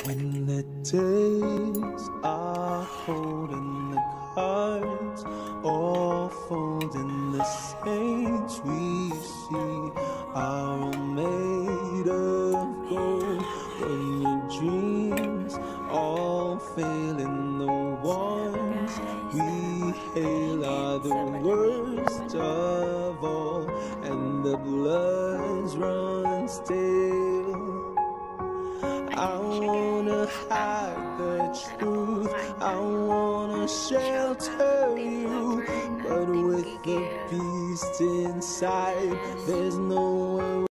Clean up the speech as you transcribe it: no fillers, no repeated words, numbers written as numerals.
When the days are holding the cards, all folding, the saints we see are all made of gold. When your dreams all fail and the ones we hail are the worst of all, and the bloods run stale. I wanna hide the truth, I wanna shelter you, but with the beast inside, there's no